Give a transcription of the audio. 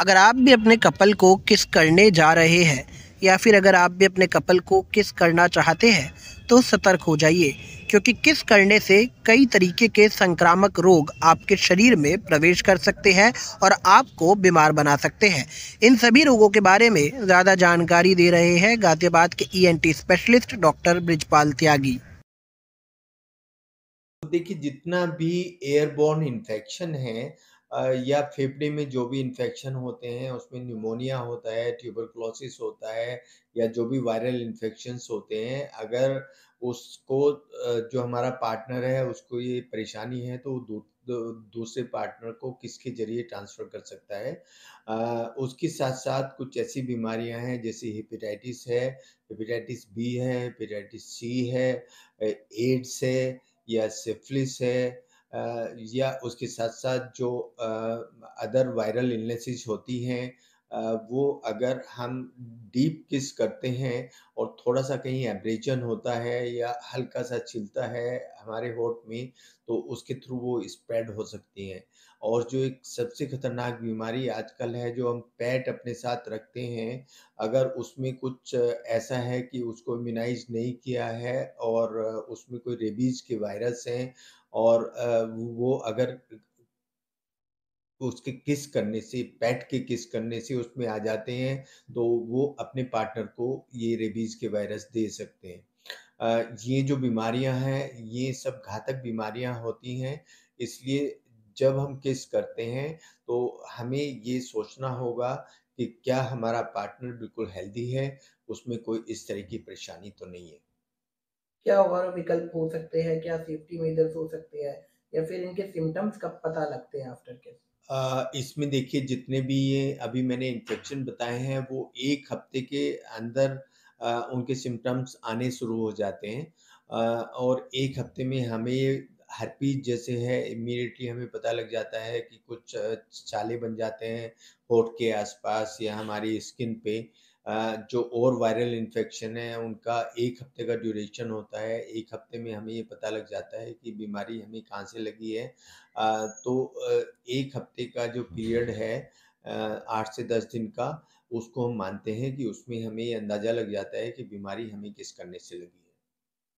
अगर आप भी अपने कपल को किस करने जा रहे हैं या फिर अगर आप भी अपने कपल को किस करना चाहते हैं तो सतर्क हो जाइए, क्योंकि किस करने से कई तरीके के संक्रामक रोग आपके शरीर में प्रवेश कर सकते हैं और आपको बीमार बना सकते हैं। इन सभी रोगों के बारे में ज़्यादा जानकारी दे रहे हैं गाजियाबाद के ENT specialist doctor Brijpal Tyagi. देखिए, जितना भी एयरबॉर्न इन्फेक्शन है या फेफड़े में जो भी इन्फेक्शन होते हैं उसमें निमोनिया होता है, ट्यूबरकुलोसिस होता है या जो भी वायरल इन्फेक्शंस होते हैं, अगर उसको जो हमारा पार्टनर है उसको ये परेशानी है तो वो दूसरे पार्टनर को किसके ज़रिए ट्रांसफ़र कर सकता है। उसके साथ-साथ कुछ ऐसी बीमारियाँ हैं जैसे हेपेटाइटिस है, हेपेटाइटिस बी है, हेपेटाइटिस सी है, एड्स है या सिफ़िलिस है या उसके साथ-साथ जो अदर वायरल इलनेसेस होती हैं वो अगर हम डीप किस करते हैं और थोड़ा-सा कहीं एब्रेजन होता है या हल्का-सा छिलता है हमारे होंठ में, तो उसके थ्रू वो स्प्रेड हो सकती हैं। और जो एक सबसे खतरनाक बीमारी आजकल है, जो हम पेट अपने साथ रखते हैं, अगर उसमें कुछ ऐसा है कि उसको इम्यूनाइज़ नहीं किया है और उसमें कोई रेबीज़ के वायरस हैं और वो अगर उसके किस करने से, पेट के किस करने से उसमें आ जाते हैं, तो वो अपने पार्टनर को ये रेबीज़ के वायरस दे सकते हैं। ये जो बीमारियाँ हैं, ये सब घातक बीमारियाँ होती हैं, इसलिए जब हम किस करते हैं, तो हमें ये सोचना होगा कि क्या हमारा पार्टनर बिल्कुल हेल्दी है, उसमें कोई इस तरह की परेशानी तो नहीं है। क्या और विकल्प हो सकते हैं? क्या सेफ्टी मेजर्स हो सकते हैं? या फिर इनके सिम्पटम्स कब पता लगते हैं आफ्टर किस? इसमें देखिए जितने भी ये अभी मैंने इन्फेक्शन बताए हैं वो 1 हफ्ते के अंदर उनके सिम्पटम्स आने शुरू हो जाते हैं। और 1 हफ्ते में हमें हर्पीज़ जैसे है इमीडिएटली हमें पता लग जाता है कि कुछ छाले बन जाते हैं होंठ के आस-पास या हमारी स्किन पे। जो और वायरल इन्फेक्शन है उनका 1 हफ्ते का ड्यूरेशन होता है। 1 हफ्ते में हमें ये पता लग जाता है कि बीमारी हमें कहाँ से लगी है। तो 1 हफ्ते का जो पीरियड है 8 से 10 दिन का, उसको हम मानते हैं कि उसमें हमें ये अंदाज़ा लग जाता है कि बीमारी हमें किस करने से लगी है।